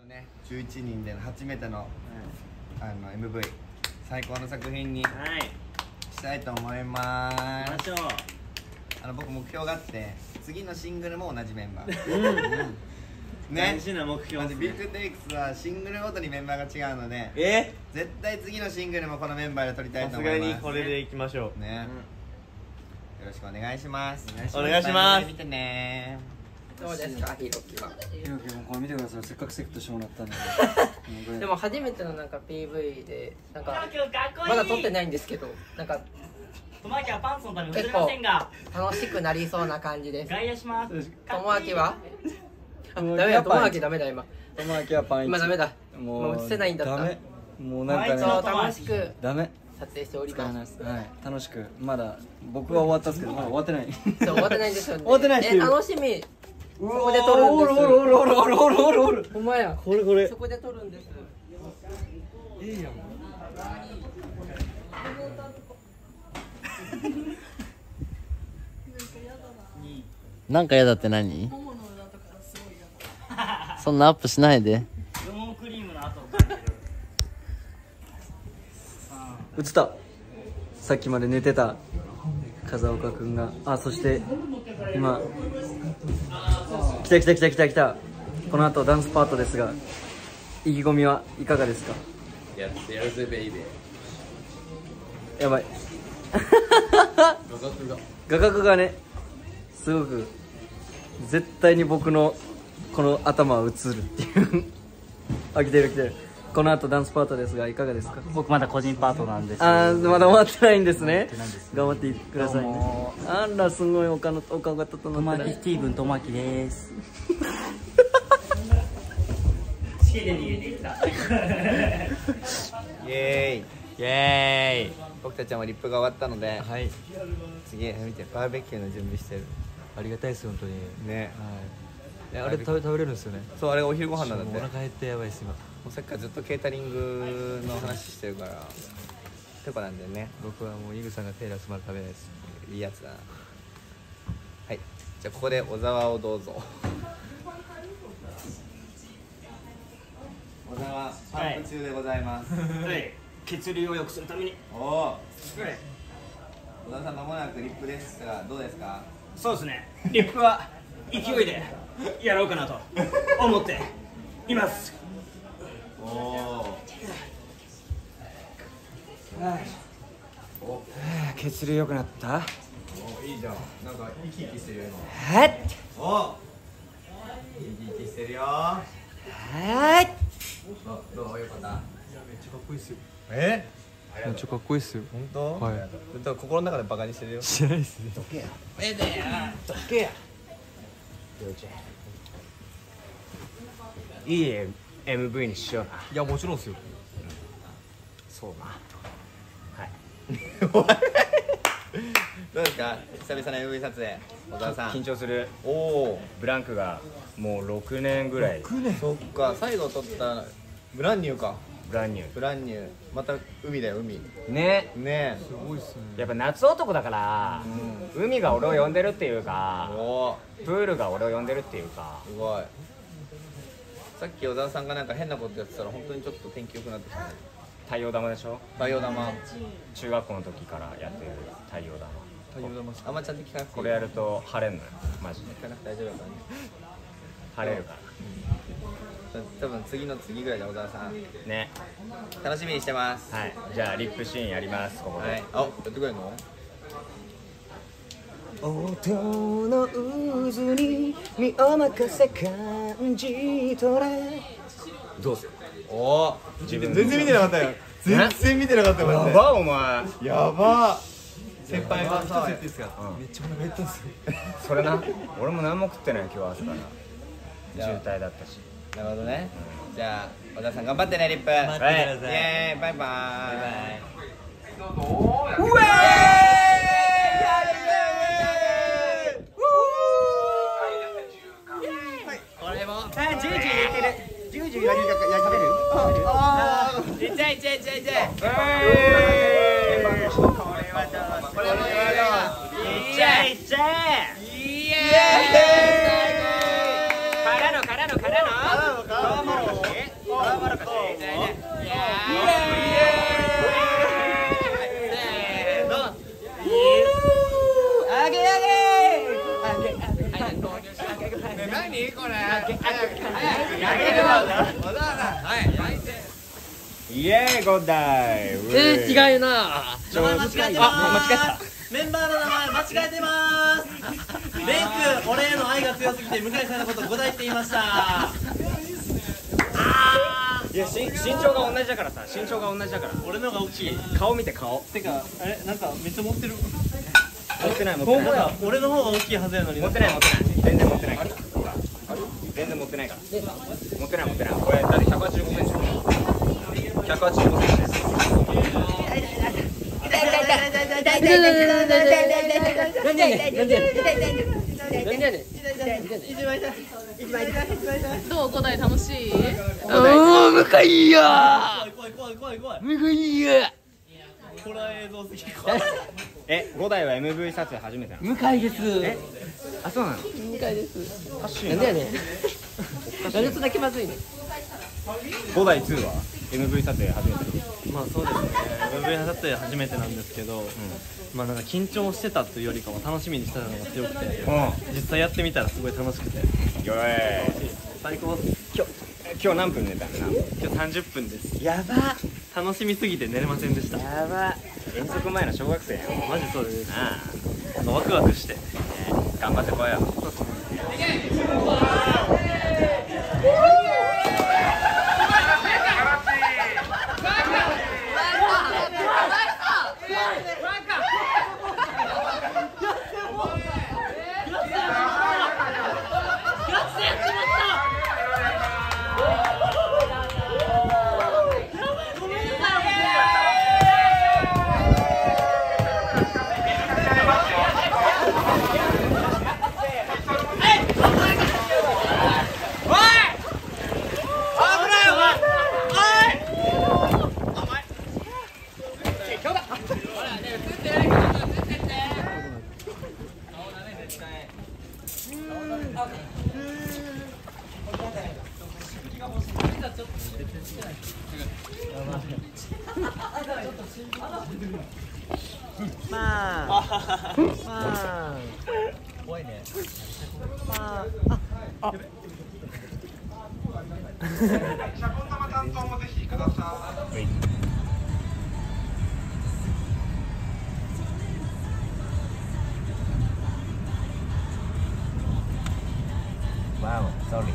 ね、11人での初めての、MV 最高の作品にしたいと思います。僕目標があって、次のシングルも同じメンバーね、 大事な目標ですね。 ビッグテイクスはシングルごとにメンバーが違うので、絶対次のシングルもこのメンバーで撮りたいと思います。 さすがにこれでいきましょうね。 よろしくお願いします。 お願いします。 見てね。 どうですか、ひろきは。 ひろきもこれ見てください。せっかくセットしてもらったんででも初めてのなんか PV でなんかまだ撮ってないんですけど、なんか結構楽しくなりそうな感じです。 外野します。 ともあきはダメだ、ともあきダメだ今。 ともあきはパンイチ。 今ダメだ。 もう映せないんだった。 ダメ。もうなんかね、 楽しくダメ。 撮影しております。 はい、楽しく。まだ僕は終わったんですけど、まだ終わってない。 そう、終わってないんですよね。 終わってない。 楽しみ。そこで撮るんです。お前や。 これ。 そこで撮るんです。 いいやん。 なんか嫌だって何？そんなアップしないで。 映った。さっきまで寝てた風岡くんが、そして今来た。この後ダンスパートですが、意気込みはいかがですか？ やるぜベイベー。 やばい画角がね、すごく絶対に僕のこの頭は映るっていう来てる。この後ダンスパートですが、いかがですか？ 僕まだ個人パートなんです。 まだ終わってないんですね。頑張ってくださいね。あら、すごいお顔が整ってる。 とまきスティーブンとまきです。 イエーイ。僕たちもリップが終わったので、次見てバーベキューの準備してる。 ありがたいです本当にね。 あれ食べれるんですよね。 そう、あれがお昼ご飯なんだって。 お腹減ってやばいです今。 もうさっきからずっとケータリングの話してるからとかなんだよね。 僕はもうイグさんがテイラースまで食べないです。 いいやつだな。はい、じゃあここで小沢をどうぞ。小沢パンプ中でございます。 血流を良くするために。 小沢さん、間もなくリップですがどうですか？ そうですね、リップは勢いでやろうかなと思っています。 血流良くなった？ いいじゃん。なんか生き生きしてるよ今。生き生きしてるよ。どうよかった？めっちゃかっこいいっすよ。めっちゃかっこいいっすよ。 本当？はい。心の中でバカにしてるよ。 してないっすね。 どけや。どけや。 いい MV にしような。 いや、もちろんっすよ。 そうな。 どうですか？久々の MV 撮影。小沢さん。 緊張する。ブランクがもう6年ぐらい。 そっか、最後撮ったブランニューか。 ブランニュー。また海だよ、海。 ね。 すごいっすね。 やっぱ夏男だから、海が俺を呼んでるっていうか、プールが俺を呼んでるっていうか。 すごい。さっき小沢さんがなんか変なことやってたら本当にちょっと天気良くなってきたね。 太陽玉でしょ？ 太陽玉。 中学校の時からやってる太陽玉。 あんまちゃんと聞かなくていい。 これやると晴れんのよ、マジで。 聞かなくて大丈夫だからね。 晴れるから。 多分次の次ぐらいで小沢さん。 ね。 楽しみにしてます。 はい。じゃあリップシーンやります。ここで。 やってくれるの？ 音の渦に身を任せ感じ取れ。 どうする？ 全然見てなかったよ。全然見てなかったよ。 やばお前。 やば。先輩が一つ言っていいですか？ めっちゃお腹減ったんすよ。 それな。俺も何も食ってない今日朝から。渋滞だったし。 なるほどね。じゃあ小田さん頑張ってね、リップ。 頑張ってください。 イエーイ、バイバイ。 俺も。ジュージュー言ってる。ジュージューやり食べる？いっちゃいっちゃいっちゃいっちゃい。これはどう？これはどう？いっちゃいっちゃい。イエーイ。からの。トウモロコシ。 何これ。 イエーイ5台。 違うな。 名前間違えてます。メンバーの名前間違えてます。レンク、俺への愛が強すぎて向井さんのこと5台って言いました。 いや身長が同じだからさ、身長が同じだから。 俺のが大きい。 顔見て顔。 てか、あれなんかめっちゃ持ってる。 持ってない持ってない。 俺の方が大きいはずやのに。 持ってない持ってない。全然持ってないから。全然持ってないから。持ってない持ってない。これだって185センチ。185センチです。 どう？5台楽しい？ 向井や。 怖い。ホラー映像好き。 5台は MV 撮影初めてなの？ 向井です。 あ、そうなの？ 向井です。 ハッシュなんでやねん。なんでそんな気まずいねん。 5台2は MV 撮影初めて。 まあそうですね。MV 撮影初めてなんですけど、まあなんか緊張してたというよりかは楽しみにしてたのが強くて、実際やってみたらすごい楽しくて、 よ最高です。 今日何分寝たの？ 今日30分です。 やば。 楽しみすぎて寝れませんでした。 やば。遠足前の小学生やん。 マジそうです。 あなんかワクワクして。 頑張ってこいよ。 怖いね。 Wow, sorry.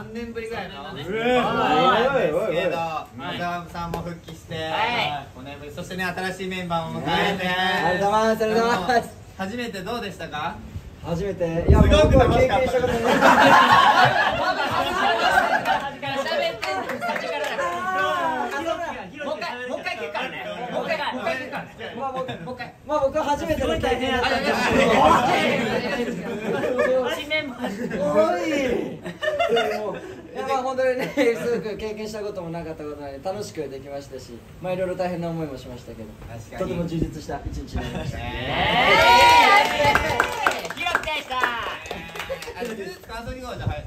3年ぶりぐらいのねですけど、小沢さんも復帰して、そしてね、新しいメンバーも迎えて、 ありがとうございます。ありがとうございます。 初めてどうでしたか？ 初めて、いや、僕は経験したことない。まあ僕は初めての経験だったんですけど、おい。いやまあ本当にね、すごく経験したこともなかったことなので楽しくできましたし、まあいろいろ大変な思いもしましたけど、とても充実した一日になりました。 感想にごじゃはい 、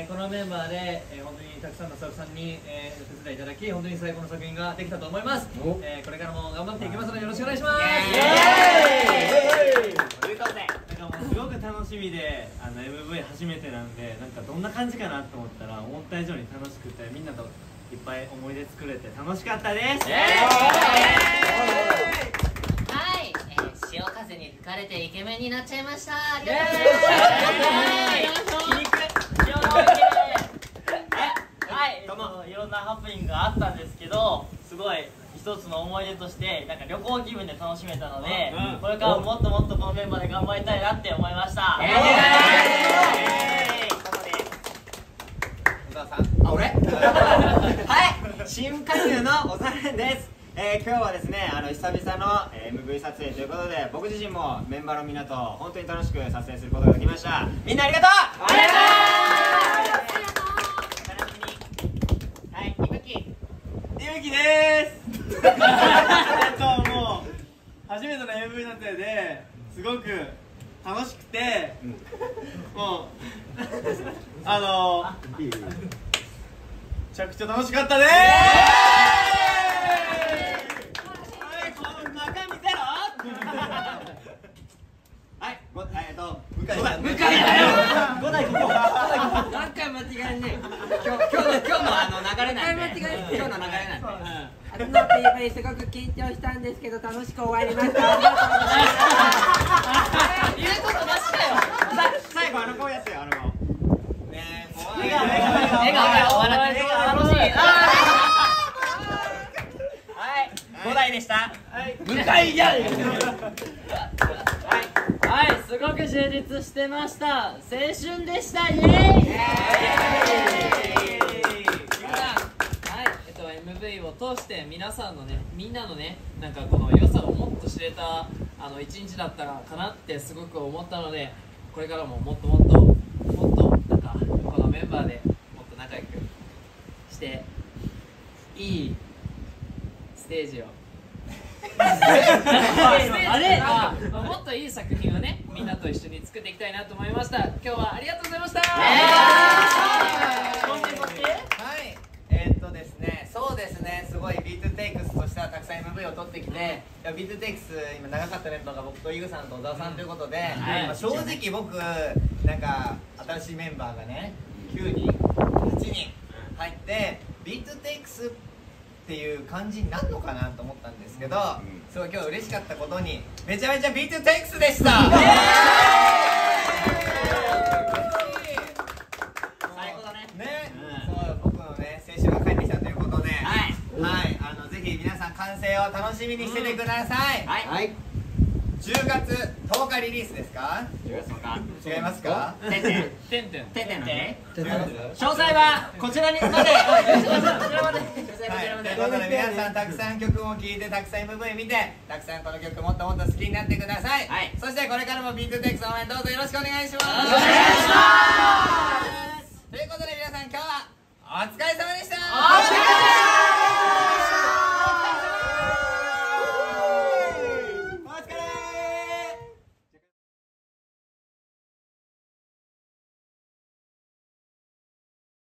このメンバーで、本当にたくさんのスタッフさんに、お手伝いいただき、本当に最高の作品ができたと思います。これからも頑張っていきますのでよろしくお願いします。なんかもうすごく楽しみで、MV 初めてなんで、なんかどんな感じかなと思ったら思った以上に楽しくて、みんなといっぱい思い出作れて楽しかったです。 潮風に吹かれてイケメンになっちゃいました。 イエーイ。 はい、いろんなハプニングがあったんですけど、すごい一つの思い出としてなんか旅行気分で楽しめたので、これからもっともっとこのメンバーで頑張りたいなって思いました。 小沢さん、 俺はい、新加入の小沢蓮です。今日はですね、久々の MV 撮影ということで、僕自身もメンバーのみんなと本当に楽しく撮影することができました。みんなありがとう。ありがとう。はい、いぶきですもう初めての MV 撮影ですごく楽しくて、もうめちゃくちゃ楽しかったです。 向井だよ。何回間違えんねん。今日の流れなんで。今日の流れなんで。初の PV すごく緊張したんですけど楽しく終わりました。 言うことなしだよ。 最後こうやってよ、 ねえ、笑ってる。楽しい。はい、5台でした。 向井や。 はい、すごく充実してました。青春でした。イエーイ。 はい、MV を通して皆さんのね、みんなのね、なんかこの良さをもっと知れた一日だったかなってすごく思ったので、これからももっとなんかこのメンバーでもっと仲良くしていいステージをもっといい作品をね、みんなと一緒に作っていきたいなと思いました。今日はありがとうございました。 ですね、そうですね、すごいビートテイクスとしてはたくさん MV を撮ってきて、ビートテイクス今長かったメンバーが僕とイグさんと小沢さんということで、正直僕なんか新しいメンバーがね9人8人入ってビートテイクスっていう感じになるのかなと思ったんですけど、すごい今日嬉しかったことにめちゃめちゃビートテイクスでした。 最高だね。 そう僕のね青春が帰ってきたということで、ぜひ皆さん完成を楽しみにしててください。10月10日リリースですか？10月10日違いますか？ てん詳細はこちらにまで。 ということで皆さんたくさん曲も聴いて、たくさん MV 見て、たくさんこの曲もっともっと好きになってください。そしてこれからもビートテイクス応援どうぞよろしくお願いします。